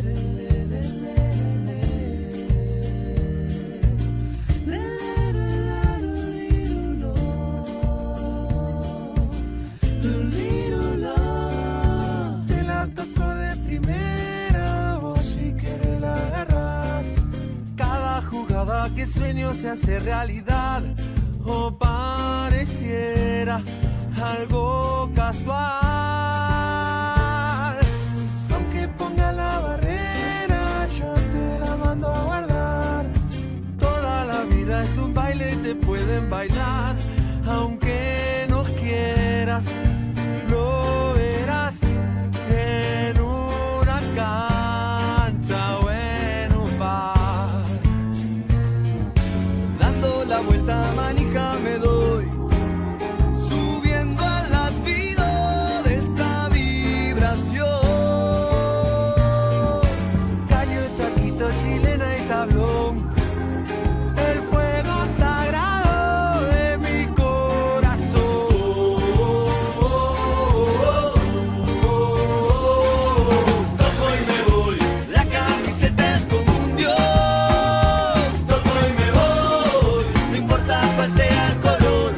Te la toco de primera, vos si querés la agarrás. Cada jugada que sueño se hace realidad, o pareciera algo casual. Aunque ponga la barrera, yo te la mando a guardar. Toda la vida es un baile, te pueden bailar. Aunque no quieras, lo verás en una cancha o en un bar. Dando la vuelta manija me doy, subiendo al latido de esta vibración. Caño, taquito, chilena y tablón, el fuego sagrado de mi corazón. Toco y me voy, la camiseta es como un dios. Toco y me voy, no importa cuál sea el color.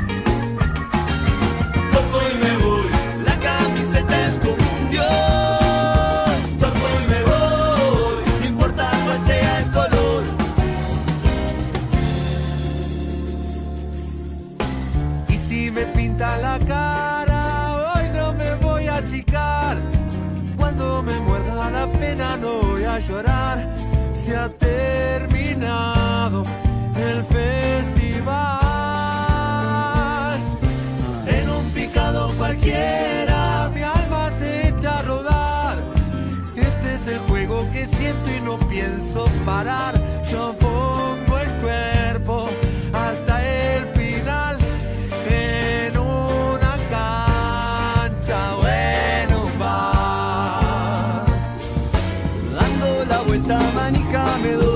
Toco y me voy, la camiseta es como un dios. Toco y me voy, no importa cuál sea el color. Y si me pinta la cara, hoy no me voy a achicar. Cuando me muerda la pena no voy a llorar. Se ha terminado el festival. En un picado cualquiera mi alma se echa a rodar. Este es el juego que siento y no pienso parar. Yo pongo el cuerpo hasta el final, en una cancha o en un bar. Dando la vuelta manija me doy,